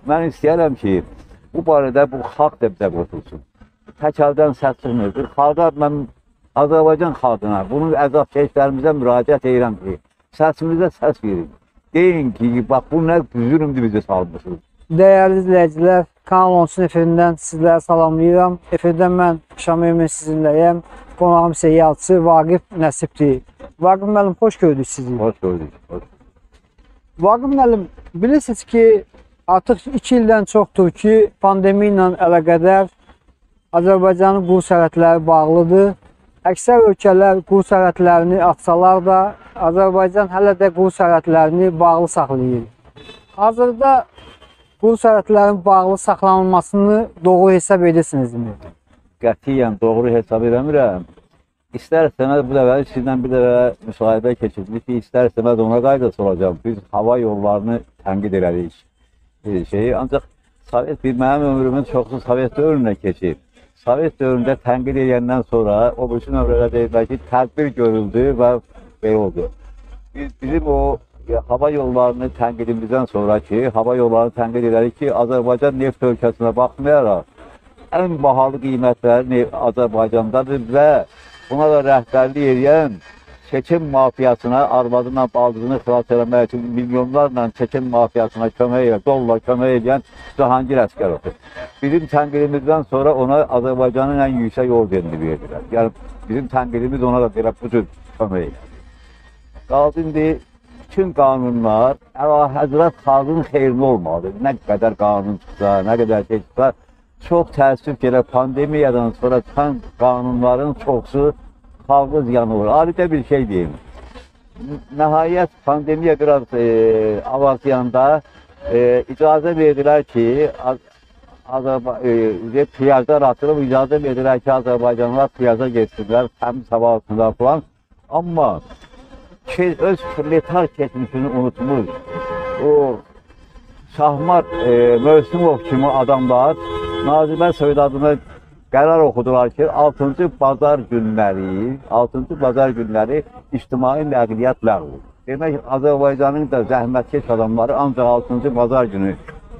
Mən istəyərəm ki, bu barədə bu xalq da bizə qurtulsun. Tək əldən səs çıxmır. Xalqa mən Azərbaycan xalqına, bunun əzabkeşlərimizə müraciət edirəm ki, səsimizə səs verin. Deyin ki, bax bu nə zülümdür bizi salmışsınız. Dəyərli izləyicilər, Kanal 13-ün efirindən sizləri salamlayıram. Efirdən mən Şamil Emin sizinləyəm. Qonağım isə yazıçı Vaqif Nəsibdir. Vaqif müəllim, xoş gördük sizi. Hoş gördük. Vaqif müəllim, bilirsiniz ki, artıq 2 ildən çoxdur ki, pandemiya ilə əlaqədar Azərbaycanın quru sərhədləri bağlıdır. Əksər ölkələr quru sərhədlərini açsalar da, Azərbaycan hələ də quru sərhədlərini bağlı saxlayır. Hazırda quru sərhədlərin bağlı saxlanılmasını doğru hesab edirsinizmi? Qətiyyən doğru hesab edəmirəm. İstər-istəməz bu dəfə sizdən bir dəfə müsahibə keçirdik ki, istər-istəməz ona qaydası olacaq. Biz hava yollarını tənqid elədik. Ancaq mənim ömrümün çoxsu Sovet dövründə keçib. Sovet dövründə tənqid edəndən sonra o bütün ömrədə deyirlər ki, tədbir görüldü və belə oldu. Bizim o hava yollarını tənqidimizdən sonra ki, hava yollarını tənqid edərik ki, Azərbaycan neft ölkəsinə baxmayaraq, ən bahalı qiymətləri Azərbaycandadır və buna da rəhbərlik edən çeçen mafiyasına, arvadına, baldızını xilas eləmək üçün milyonlarla çeçen mafiyasına kömək edən, dollar kömək edən Cahangir Əsgərovdur. Bizim tənqidimizdən sonra ona Azərbaycanın ən yüksək orderini verdilər. Yəni bizim tənqidimiz ona da belə bu cür kömək edir. Qaldı indi bütün qanunlar Əlahəzrət xalqın xeyrinə olmalıdır. Nə qədər qanun çıxsa, nə qədər şey çıxsa, çox təəssüf ki, pandemiyadan sonra çıxan qanunların çoxsu xalqı ziyanı olur. Alidə bir şey deyim. Nəhayət pandemiya biraz avazlayanda icazə verdilər ki, piyazlar atılıb, icazə verdilər ki, Azərbaycanlılar piyaza geçsinlər, təmiz hava altında falan. Amma öz proletar keçmişini unutmuş. O Şahmar Mövsümov kimi adamlar Nazirlər Soyadına qərar oxudular ki, 6-cı bazar günləri ictimai nəqliyyat ləğv olur. Demək, Azərbaycanın da zəhmətkeş adamları ancaq 6-cı bazar günü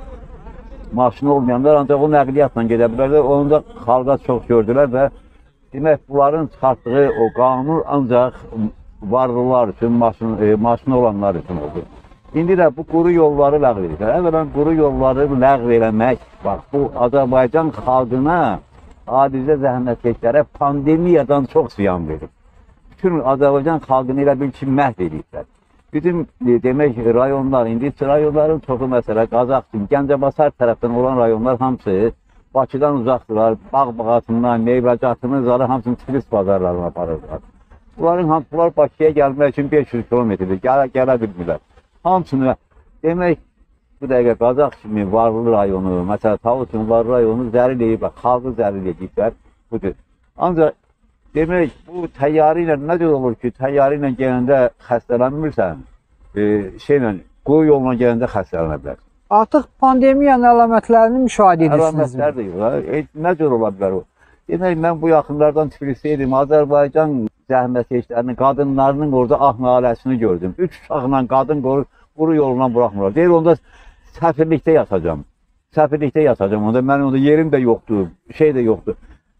maşını olmayanlar ancaq o nəqliyyatla gedə bilərlər. Onu da xalqa çox gördülər və demək, bunların çıxartdığı o qanun ancaq varlılar üçün, maşını olanlar üçün oldu. İndi də bu quru yolları ləğv edirlər. Əvvələn quru yolları ləğv eləmək, bax, bu Azərbaycan xalqına, adicə zəhmətkeşlərə pandemiyadan çox ziyan verir. Bütün Azərbaycan xalqını elə bil ki, məhv edirlər. Bizim demək rayonlar, indi rayonların çoxu məsələ Qazaxdın, Gəncəbasar tərəfdən olan rayonlar hamısı Bakıdan uzaqdırlar, bağ-bağatından, meyvəcatını, zarı hamısını turist bazarlarına aparırlar. Bunlar Bakıya gəlmək üçün 500 kilometrdir, gələ bilmirlər. Hamısını demək, bu dəqiqə Qazax kimi varlı rayonu, məsələn, Tavukun varlı rayonu zəril edib, xalqı zəril ediblər, budur. Ancaq demək, bu təyyarı ilə nə cür olur ki, təyyarı ilə gələndə xəstələnmirsən, quyu yoluna gələndə xəstələnə bilər. Artıq pandemiyanın əlamətlərini müşahidə edirsiniz. Əlamətlər də yox, nə cür ola bilər o? Demək, mən bu yaxınlardan Tiflisdə idim, Azərbaycan zəhmətkeşlərinin, qadınlarının orada ah-naləsini gördüm. 3 uşaqla qadın quru yolundan buraxmırlar. Deyir, onda səfirlikdə yatacam. Səfirlikdə yatacam. Onda mən onda yerim də yoxdur, şey də yoxdur.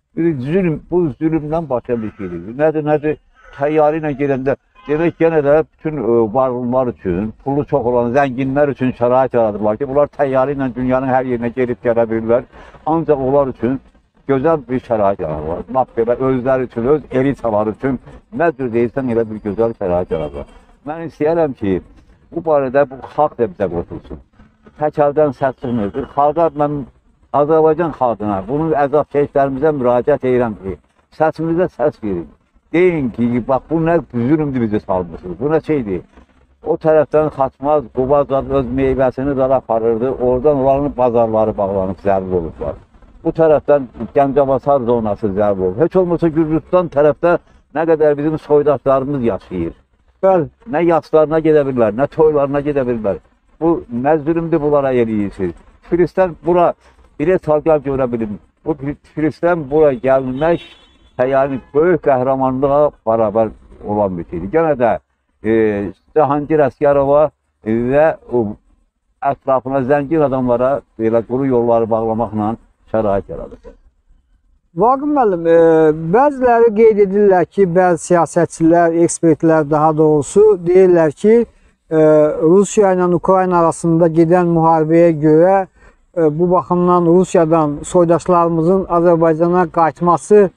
Bu zülümdən başqa bir şeydir. Nədir? Təyyarı ilə gedəndə demək yenə də bütün varlılar üçün, pulu çox olan zənginlər üçün şərait yaradırlar ki, bunlar təyyarı ilə dünyanın hər yerinə gelib gələ bilirlər. Ancaq onlar üçün gözəl bir şərait yaradırlar. Bax belə özləri üçün, öz elitaları üçün nə cür deyirsən elə bir gözəl şərait yaradırlar. Mən istəyərəm ki, bu barədə bu xalq da bizə qurtulsun. Tək əldən səs çıxmır. Xalqa mən Azərbaycan xalqına, bunun əzabkeşlərimizə müraciət edirəm ki, səsimizə səs verin. Deyin ki, bax bu nə zülümdür bizi salmışsınız. Bu nə şeydir? O tərəfdən Xaçmaz, Qubazad öz meyvəsini zara aparırdı. Oradan olanın bazarları bağlanıb zərb olublar. Bu tərəfdən Gəncəbasar zonası zərb olub. Heç olmasa Gürcüstan tərəfdə nə qədər bizim soydaşlarımız yaşayır. Bəli. Nə yaşlarına gedə bilirlər, nə toylarına gedə bilirlər. Bu nə zülümdür bunlara eləyirsiniz. Tiflisdən bura bilet alqab görə bilim. Bu Tiflisdən bura gəlmək təyyarın böyük qəhrəmanlığa bərabər olan bir şeydir. Gənə də Cahangir Əsgərova və ətrafına zəngin adamlara belə quru yolları bağlamaqla şərait yaradır. Vaqif müəllim, bəziləri qeyd edirlər ki, bəzi siyasətçilər, ekspertlər daha doğrusu deyirlər ki, Rusiya ilə Ukrayna arasında gedən müharibəyə görə bu baxımdan Rusiyadan soydaşlarımızın Azərbaycana qayıtması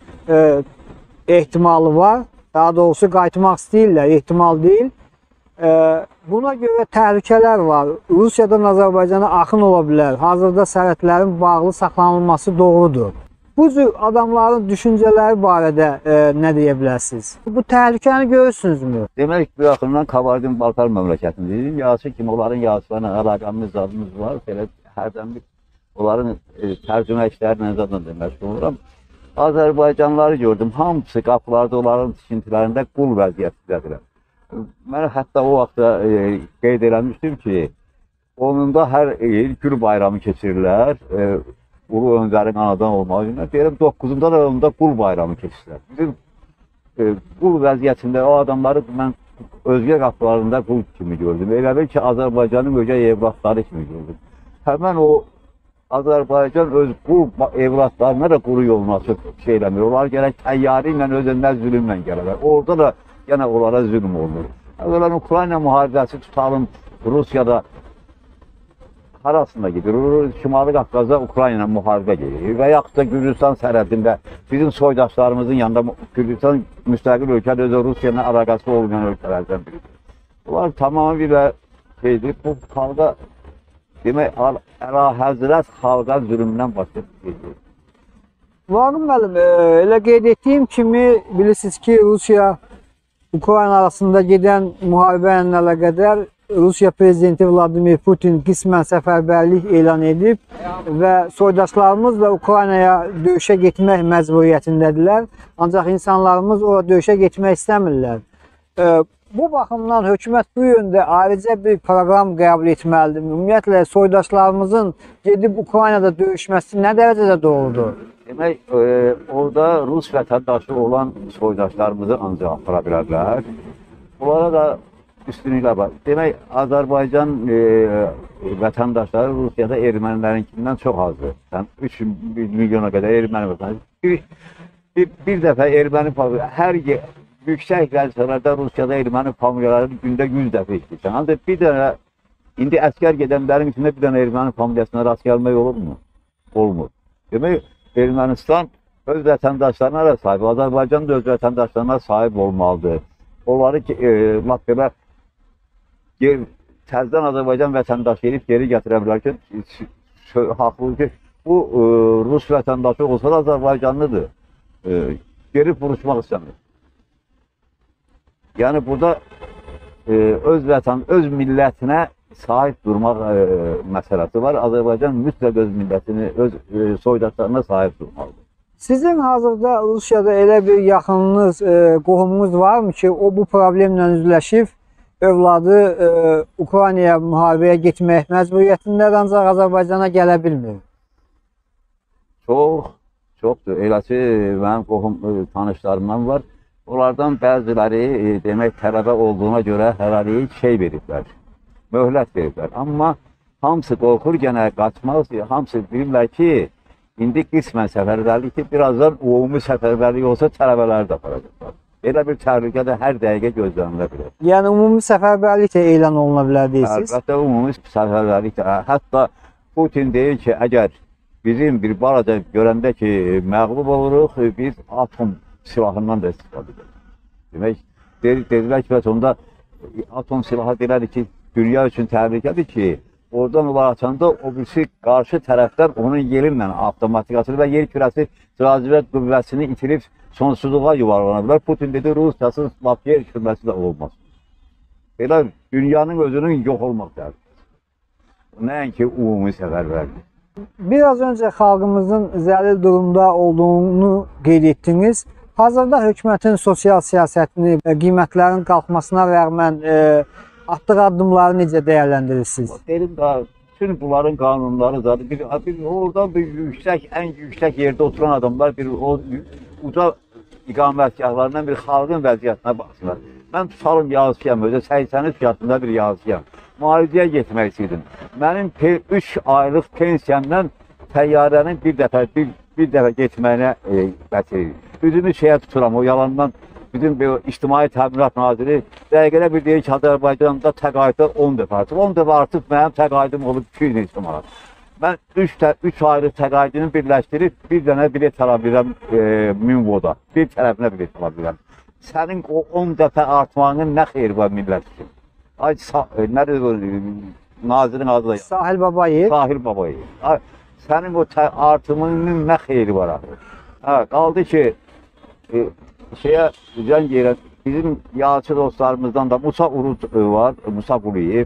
ehtimalı var. Daha doğrusu qayıtmaq istəyirlər, ehtimal deyil. Buna görə təhlükələr var. Rusiyadan Azərbaycana axın ola bilər. Hazırda sərhədlərin bağlı saxlanılması doğrudur. Bu cür adamların düşüncələri barədə nə deyə bilərsiniz? Bu təhlükəni görürsünüzmü? Demək, bu yaxından Kabardin-Balkar məmləkətindəyim. Yası kimi onların yasılarına əlaqəmiz, zadımız var. Belə hərdən bir onların tərcümə işlərinə zaten məşğul oluram. Azərbaycanlıları gördüm. Hamısı qapılarda onların tikintilərində qul vəziyyətindədirlər. Mən hətta o vaxtda qeyd eləmişdim ki, onunda hər il gül bayramı keçirirlər. Ulu Öndərin anadan olmaq üçün. Deyirəm, 9-unda da onda qul bayramı keçirlər. Bizim qul vəziyyətində o adamları mən özgə qapılarında qul kimi gördüm. Elə bil ki, Azərbaycanın ögey evlatları kimi gördüm. Həmən o Azərbaycan öz qul evlatlarına da quru yoluna çox şey eləmir. Onlar gərək təyyarı ilə, özündən zülümlə gəlirlər. Orada da yenə onlara zülüm olunur. Əvvələn Ukrayna müharibəsi tutalım, Rusiyada arasında gedir. Şimali Qafqazda Ukrayna müharibə gedir. Və yaxud da Gürcistan sərhədində bizim soydaşlarımızın yanında Gürcistan müstəqil ölkədir, özü Rusiya ilə əlaqəsi olmayan ölkələrdən biridir. Bunlar tamamilə şeydir. Bu xalqa demək, əlahəzrət xalqa zülmdən başqa şeydir. Vaqif müəllim, elə qeyd etdiyim kimi bilirsiniz ki, Rusiya Ukrayna arasında gedən müharibə ilə əlaqədar Rusiya prezidenti Vladimir Putin qismən səfərbərlik elan edib və soydaşlarımız da Ukraynaya döyüşə getmək məcburiyyətindədirlər. Ancaq insanlarımız ora döyüşə getmək istəmirlər. Bu baxımdan hökumət bu yöndə ayrıca bir proqram qəbul etməlidir. Ümumiyyətlə, soydaşlarımızın gedib Ukraynada döyüşməsi nə dərəcədə doğrudur? Demək, orada Rus vətəndaşı olan soydaşlarımızı ancaq apara bilərlər. Bunlara da üstünlüklər var. Demək, Azərbaycan vətəndaşları Rusiyada ermənilərinkindən çox azdır. 3 milyona qədər erməni vətəndaşı. Bir dəfə erməni hər yüksək vəzifələrdə Rusiyada erməni familiyalarını gündə 100 dəfə işləyirsən. Ancaq bir dənə, indi əskər gedənlərin içində bir dənə erməni familiyasına rast gəlmək olurmu? Olmur. Demək, Ermənistan öz vətəndaşlarına da sahib, Azərbaycan da öz vətəndaşlarına sahib olmalıdır. Onları lap belə təzdən Azərbaycan vətəndaşı edib geri gətirə bilər ki, haqlı ki, bu Rus vətəndaşı olsa da Azərbaycanlıdır. Geri vuruşmaq istəmir. Yəni burada öz millətinə sahib durmaq məsələsi var. Azərbaycan mütləq öz millətini, öz soydaşlarına sahib durmalıdır. Sizin hazırda Rusiyada elə bir yaxınınız, qohumunuz varmı ki, o bu problemlə üzləşib, övladı Ukraynaya müharibəyə getmək məcburiyyətindədir, ancaq Azərbaycana gələ bilmir? Çoxdur. Eləsi mənim qohum tanışlarımdan var. Onlardan bəziləri demək tələbə olduğuna görə hələlik şey veriblər, möhlət veriblər. Amma hamısı qorxur gənə qaçmaq, hamısı bilirlər ki, indi qismən səfərbərlikdir, birazdan ümumi səfərbərlik olsa tələbələri də aparacaqlar. Belə bir təhlükə də hər dəqiqə gözlənilə bilər. Yəni ümumi səfərbərlik də elan oluna bilər deyirsiniz? Əlbəttə ümumi səfərbərlik də. Hətta Putin deyir ki, əgər bizim bir balaca görəndə ki, məğlub oluruq, biz atom silahından da istifadə edir. Demək, dedilər ki, onda atom silahı deməli ki, dünya üçün təhlükədir ki, oradan onlar açanda o birisi qarşı tərəfdən onun yerinlə avtomatik açılır və yer kürəsi cazibə qüvvəsini itirib sonsuzluğa yuvarlana bilər. Putin dedi, Rusiyasız lap yer kürəsi də olmaz. Belə dünyanın özünün yox olmaq təhlükəsi. Nəinki ümumi səfərbərlik. Biraz öncə xalqımızın zəlil durumda olduğunu qeyd etdiniz. Hazırda hökumətin sosial siyasətini, qiymətlərin qalxmasına rəğmən atdığı addımları necə dəyərləndirirsiniz? Dedim də, bütün bunların qanunları zaten oradan bir ən yüksək yerdə oturan adamlar o uca iqamətgahlarından bir xalqın vəziyyətinə baxsınlar. Mən tutalım yazıyam, özə 83 yaşında bir yazıyam. müalicəyə getmək istəyirdim. Mənim 3 aylıq pensiyamdan təyyarənin bir dəfə getməyinə gətirir. Üzümü şeyə tuturam, o yalandan bizim İctimai Təminat Naziri dəqiqədə bir deyir ki, Azərbaycanda təqaüdlər 10 dəfə artıq. 10 dəfə artıq mənim təqaüdüm olub 200 neçə manat. Mən 3 aylıq təqaüdünü birləşdirib bir dənə bilet ala bilirəm Minvoda. Bir tərəfinə bilet ala bilirəm. Sənin o 10 dəfə artmağının nə xeyri var millət üçün? Ay, nədir bu nazirin adı da? Sahil Babayev. Sahil Babayev. Ay, sənin o artımının nə xeyri var axı? Ha, qaldı ki, şeyə zəng yerə, bizim yağçı dostlarımızdan da Musa Uruz var, Musa Quliyev,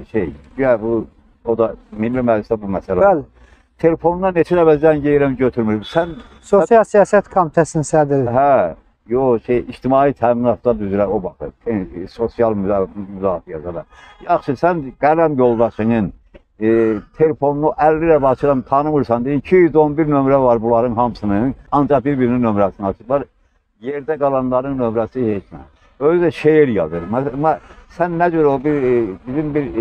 o da Milli Məclisdə bu məsələ. Bəli. Telefonundan neçə dəfə zəng yerəm götürmür. Sən Sosial Siyasət Komitəsinin sədri. Hə, İctimai Təminatlar üzrə o baxır, sosial müdafiədə də. Yaxşı, sən qələm yoldaşının telefonunu 50 lirə açıram, tanımırsan, 211 nömrə var bunların hamısının, ancaq bir-birinin nömrəsini açıblar. Yerdə qalanların nömrəsi heç nə. Özü də şeir yazır. Sən nə cür o bizim bir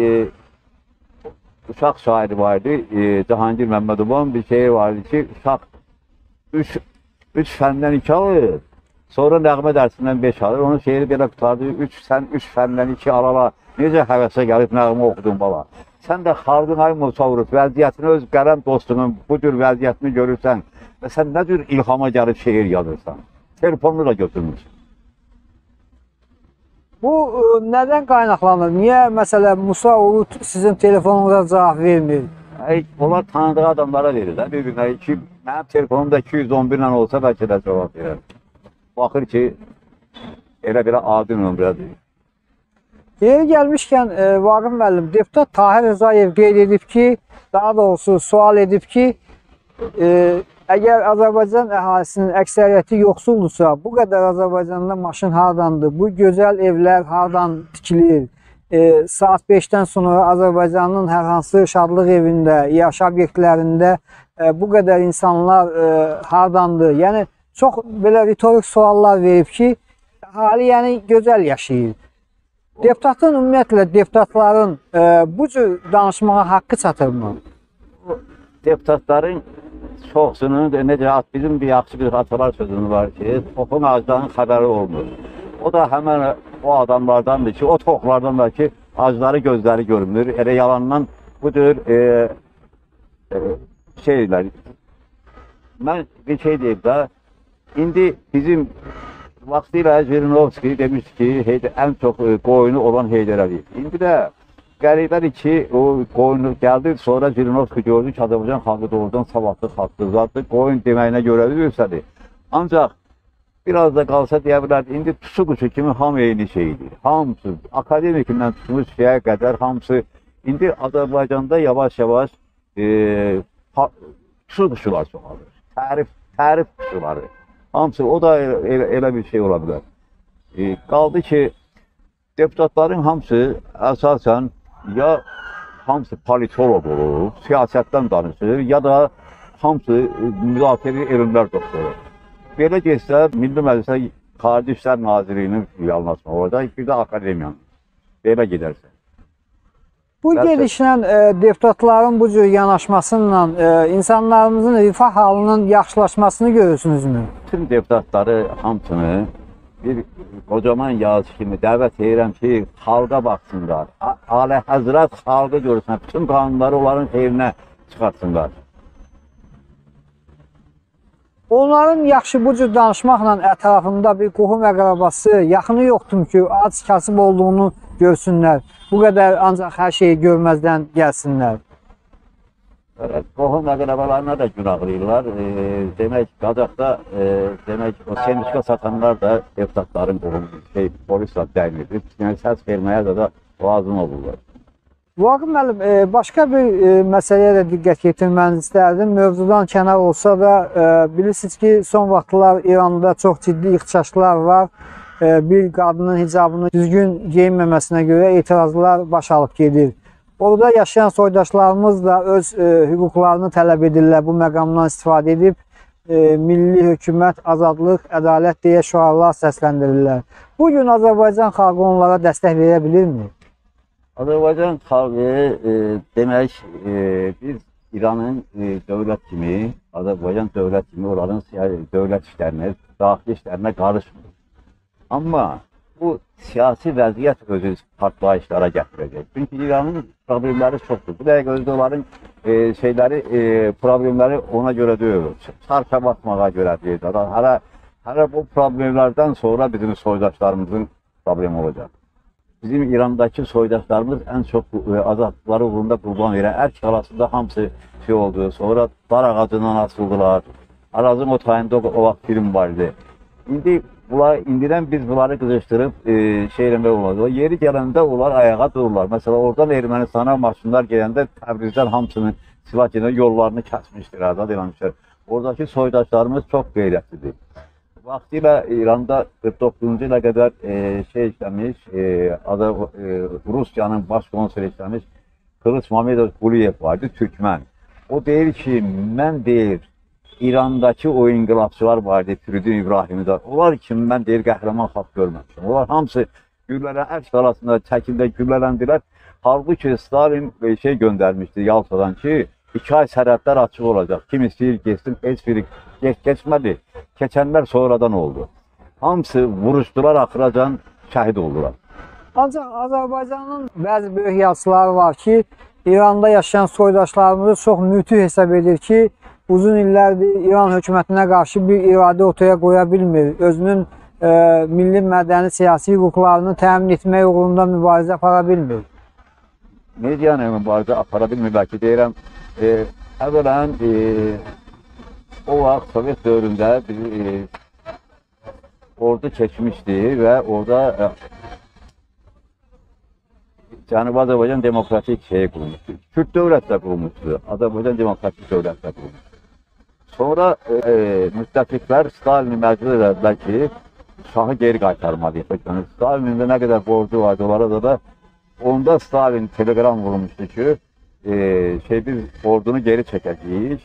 uşaq şairi vardı, Cahangir Məmmədovun bir şeyi vardı ki, uşaq 3 fəndən 2 alır, sonra nəğmə dərsindən 5 alır, onun şeiri belə qutardı, sən 3 fəndən 2 alala, necə həvəsə gəlib nəğmə oxudun bala. Sən də xalqın ay Musa Uruz, vəziyyətini öz qələm dostunun bu cür vəziyyətini görürsən və sən nə cür ilhama gəlib şeir yazırsan, telefonunu da götürmüşsün. Bu nədən qaynaqlanır? Niyə məsələn Musa Uruz sizin telefonunuza cavab vermir? Onlar tanıdığı adamlara verir də, bir-birinə ki, mənim telefonumda 211 ilə olsa bəlkə də cavab verir. Baxır ki, elə adi nömrədir. Yeri gəlmişkən Vaqif müəllim, deputat Tahir Rzayev qeyd edib ki, daha doğrusu sual edib ki, əgər Azərbaycan əhalisinin əksəriyyəti yoxsuldursa, bu qədər Azərbaycanda maşın hardandır, bu gözəl evlər hardan tikilir, saat 5-dən sonra Azərbaycanın hər hansı şadlıq evində, yaş obyektlərində bu qədər insanlar hardandır? Yəni, çox belə ritorik suallar verib ki, əhali yəni gözəl yaşayır. Deputatın, ümumiyyətlə, deputatların bu cür danışmağa haqqı çatırmı? Deputatların çoxsunun, necə bizim bir yaxşı bir atalar sözümüz var ki, toxun ağacların xəbəri olmur. O da həmən o adamlardandır ki, o toxlardandır ki, ağacları gözləri görünür. Elə yalandan bu cür şeylər. Mən bir şey deyib də, indi bizim vaxtilə Jirinovski demiş ki, ən çox qoyunu olan Heydər Əliyev. İndi də qəribədir ki, o qoyunu gəldi, sonra Jirinovski gördü ki, Azərbaycan xalqı doğrudan savadlı xalqdır, zaddır, qoyun deməyinə görə görsədir. Ancaq biraz da qalsa deyə bilərdi, indi tusu quşu kimi hamı eyni şeydir. Hamısı, akademikindən tutmuş şeyə qədər hamısı, indi Azərbaycanda yavaş-yavaş tusu quşular çoxalır, tərif quşuları. Hamısı, o da elə bir şey ola bilər. Qaldı ki, deputatların hamısı əsasən ya hamısı politolog olur, siyasətdən danışır, ya da hamısı müdafiə elmlər doktoru. Belə geçsə, Milli Məclisə Xarici İşlər Nazirliyinin filialına orada, bir də akademiyanın. Belə gedərsə. Bu gedişlə deputatların bu cür yanaşmasıyla insanlarımızın rifah halının yaxşılaşmasını görürsünüzmü? Bütün deputatları hamısını bir kocaman yazı kimi dəvət edirəm ki, xalqa baxsınlar. Alə həzrət xalqı görsünlər. Bütün qanunları onların xeyrinə çıxartsınlar. Onların yaxşı bu cür danışmaqla ətrafında bir qohum əqrabası, yaxını yoxdur ki, ac kasıb olduğunu görsünlər. Bu qədər ancaq hər şeyi görməzdən gəlsinlər. Qohum əqrabalarına da günahlayırlar. Demək, Qacaqda o sendika satanlar da deputatların polislə təyin edib. Yəni, səs verməyə də lazım olurlar. Vaqif müəllim, başqa bir məsələyə də diqqət yetirmənizi istərdim. Mövzudan kənar olsa da, bilirsiniz ki, son vaxtlar İranda çox ciddi ixtişaşlar var. Bir qadının hicabını düzgün geyinməməsinə görə etirazlar baş alıb gedir. Orada yaşayan soydaşlarımız da öz hüquqlarını tələb edirlər, bu məqamdan istifadə edib. Milli hökumət, azadlıq, ədalət deyə şüarlar səsləndirirlər. Bugün Azərbaycan xalqı onlara dəstək verə bilirmi? Azərbaycan xalqı demək biz İranın dövlət kimi, Azərbaycan dövlət kimi onların dövlət işlərinə, daxili işlərinə qarışmır. Amma bu siyasi vəziyyət özü partlayışlara gətirəcək. Çünki İranın problemləri çoxdur. Bu dəqiqə özü onların problemləri ona görə deyil. Çarşaf atmağa görə deyil. Hələ bu problemlərdən sonra bizim soydaşlarımızın problemi olacaq. Bizim İrandakı soydaşlarımız ən çox azadlıqları uğrunda qurban verən Ərk qalasında hamısı oldu. Sonra dar ağacından asıldılar. Arazın o tayında o vaxt film vardı. İndidən biz bunları qızışdırıb eləmək olmaz. Yeri gələndə onlar ayağa dururlar. Məsələn, oradan Ermənistana maşınlar gələndə Təbrizdən hamısının silah gələn yollarını kəsmişdir, azad eləmişlər. Oradakı soydaşlarımız çox qeyrətlidir. Vaxtilə İranda 49-cu ilə qədər işləmiş, Rusiyanın baş konsuli işləmiş Kılıç Mamedov Quliyev vardı, Türkmen. O deyir ki, mən deyir, İrandakı o inqilabçılar vardı, Firidun İbrahim'də. Onlar kimi mən deyir, qəhrəman xalq görməmişim. Onlar hamısı güllərə, Ərk qalasında çəkildə güllələndilər. Halbuki Stalin göndərmişdi Yaltadan ki, 2 ay sərhədlər açıq olacaq. Kim istəyir geçsin, heç biri geçmədi. Keçənlər sonradan oldu. Hamısı vuruşdular, axıracan şəhid oldular. Ancaq Azərbaycanın bəzi böyük yazıçıları var ki, İranda yaşayan soydaşlarımızı çox mütü hesab edir ki, uzun illərdir İran hökumətinə qarşı bir iradə ortaya qoya bilmir. Özünün milli mədəni siyasi hüquqlarını təmin etmək uğrunda mübarizə apara bilmir. Medianı mübarizə apara bilmir, bəlkə deyirəm. Əvvələn o vaxt Sovet dövründə ordu keçmişdi və orada Cənubi Azərbaycan Demokratik qurulmuşdu. Kürt dövlət də qurulmuşdu. Azərbaycan Demokratik dövlət də qurulmuşdu. Sonra müttəfiqlər Stalini məcbur edədilər ki, şahı geri qaytarmalıyıq. Stalinin də nə qədər borcu vardı onlara da onda Stalin telegram vurmuşdu ki, biz ordunu geri çəkəcəyik.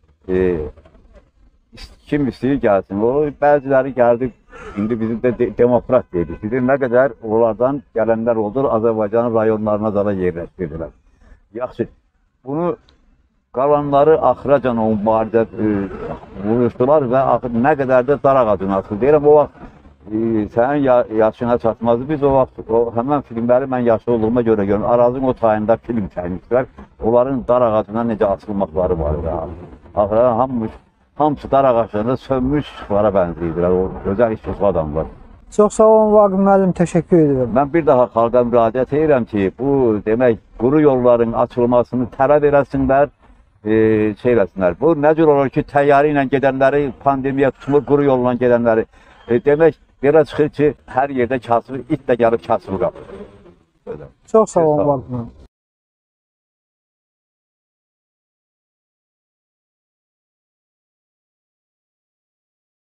Kim istəyir gəlsin. Bəziləri gəldi, indi bizim də demokrat dedik. Bizim nə qədər onlardan gələnlər oldu, Azərbaycanın rayonlarına da yerləşdirdilər. Yaxşı, bunu qalanları axıracan o mübarizə vuruşdular və nə qədər də dar ağacına asıldı. Deyirəm, o vaxt sənin yaşına çatmazdı. Biz o vaxt həmən filmləri mən yaşlı olduğuma görə görürüm. Arazın o tayında film çəkmişlər. Onların dar ağacına necə asılmaqları var. Axıra hamısı dar ağaclarında sönmüş işıqlara bənzəyirlər. O gözəl işıqlı adamlar. Çox sağ olun Vaqif müəllim, təşəkkür edirəm. Mən bir daha xalqa müraciət edirəm ki, bu demək quru yolların açılmasını tələb eləsinlər, eləsinlər. Bu nə cür olur ki, təyyarə ilə gedənləri pandemiya tutulur, quru yolla gedənləri. Demək, belə çıxır ki, hər yerdə kasıb, it də gəlib kasıb qapır. Çox sağ olun Vaqif müəllim.